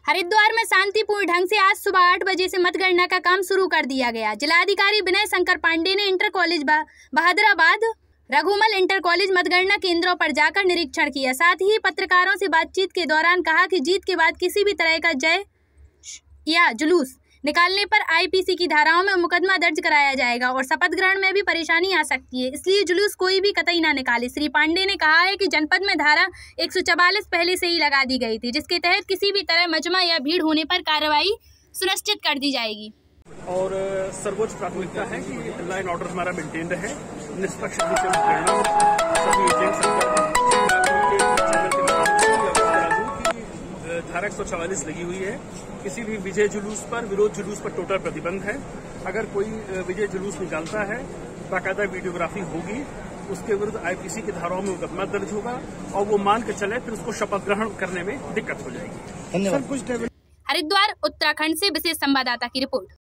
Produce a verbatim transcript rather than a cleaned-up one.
हरिद्वार में शांतिपूर्ण ढंग से आज सुबह आठ बजे से मतगणना का काम शुरू कर दिया गया। जिलाधिकारी विनय शंकर पांडे ने inter college Bahadurabad Raghumal inter college मतगणना केंद्रों पर जाकर निरीक्षण किया। साथ ही पत्रकारों से बातचीत के दौरान कहा कि जीत के बाद किसी भी तरह का जय या जुलूस निकालने पर आईपीसी की धाराओं में मुकदमा दर्ज कराया जाएगा और शपथ ग्रहण में भी परेशानी आ सकती है, इसलिए जुलूस कोई भी कतई ना निकाले। श्री पांडे ने कहा है कि जनपद में धारा एक सौ चवालीस पहले से ही लगा दी गई थी, जिसके तहत किसी भी तरह मजमा या भीड़ होने पर कार्रवाई सुनिश्चित कर दी जाएगी। और सर्वोच्च प्राथमिकता है कि लॉ एंड ऑर्डर हमारा मेंटेन रहे, निष्पक्ष धारा एक सौ चवालीस लगी हुई है। किसी भी विजय जुलूस पर, विरोध जुलूस पर टोटल प्रतिबंध है। अगर कोई विजय जुलूस निकालता है, बाकायदा वीडियोग्राफी होगी, उसके विरुद्ध आईपीसी की धाराओं में मुकदमा दर्ज होगा और वो मान के चले फिर उसको शपथ ग्रहण करने में दिक्कत हो जाएगी। धन्यवाद। हरिद्वार उत्तराखंड से विशेष संवाददाता की रिपोर्ट।